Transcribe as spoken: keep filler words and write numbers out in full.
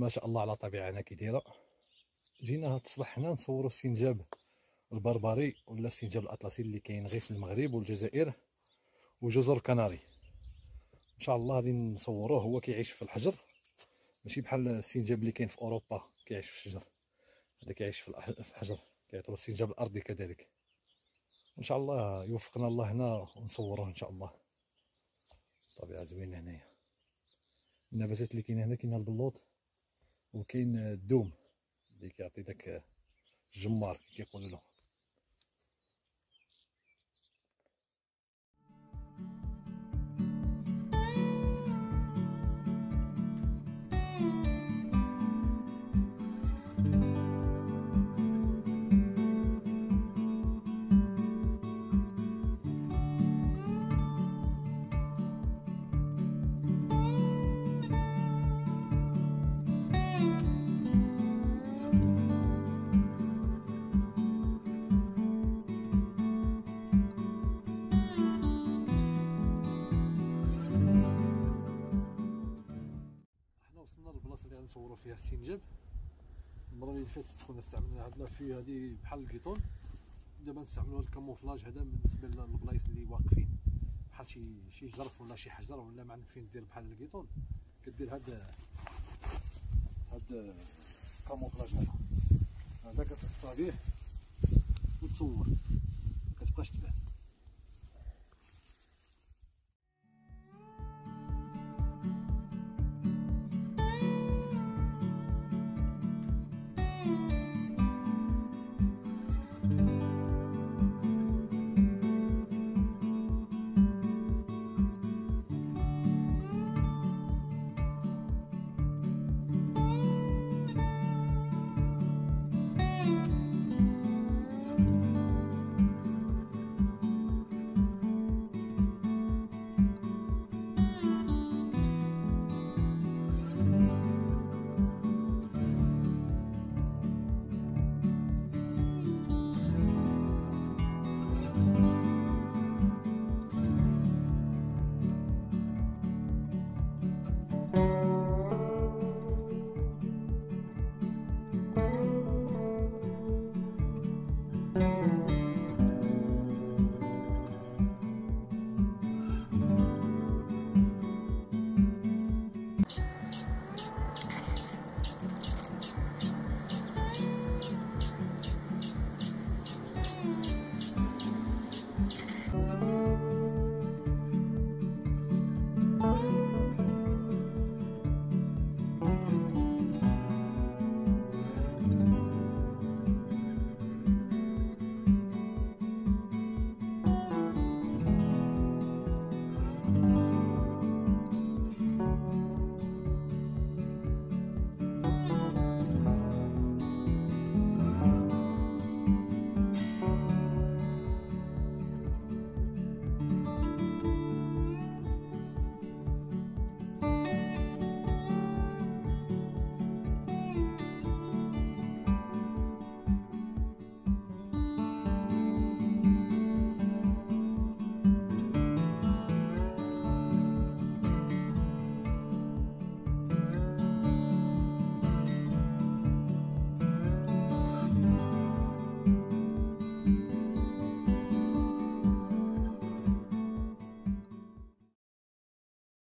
ما شاء الله على طبيعة كي دايره. جينا هاد الصباح هنا نصوروا السنجاب البربري ولا السنجاب الاطلسي اللي كاين غير في المغرب والجزائر وجزر كناري. ان شاء الله غادي نصوروه. هو كيعيش في الحجر، ماشي بحال السنجاب اللي كاين في اوروبا كيعيش في الشجر. هذا كيعيش في الحجر، كيعتبر السنجاب الارضي كذلك. ان شاء الله يوفقنا الله هنا ونصوروه ان شاء الله. طبيعه زوينه هنايا. النباتات اللي كاينه هنا كاين البلوط وكاين الدوم اللي كيعطي داك الجمار كيقولوا له. وصلنا للبلاصه اللي غنصوروا فيها السنجاب. المره اللي فاتت كنا استعملنا هاد لافي هادي بحال الكيطون، دابا نستعملوا هاد الكاموفلاج هذا بالنسبه للبلايص اللي واقفين بحال شي شي جرف ولا شي حجر ولا ما عندك فين دير بحال الكيطون، كدير هاد هاد الكاموفلاج هذا هذا كتحطها به وتصور، كتبقاش تبان.